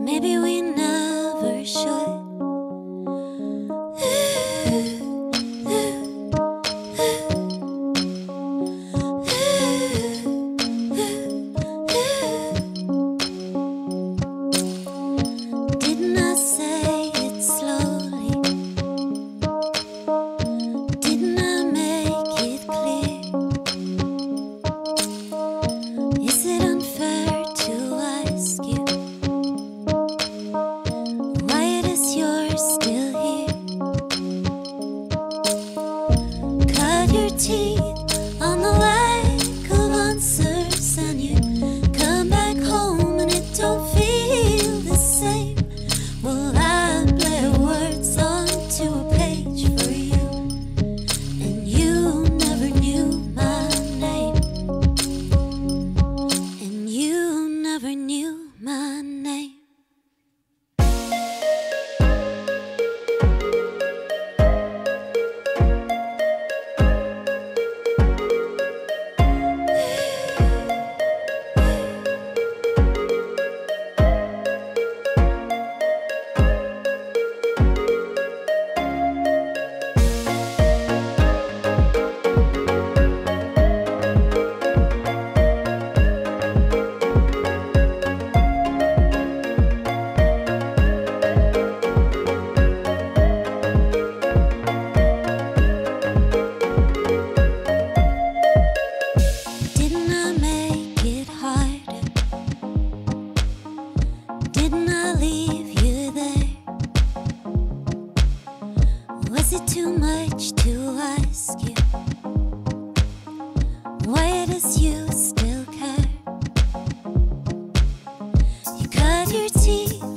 maybe we never should. Didn't I say it slowly? Didn't I make it clear? Is it unfair to ask you why it is you're still here? Cut your teeth on the lack of answers, and you come back home and it don't feel the same. Well, I bled words onto a page for you, and you never knew my name. And you never knew my name. Didn't I make it harder? Didn't I leave you there? Was it too much to ask you why it is you still care? You cut your teeth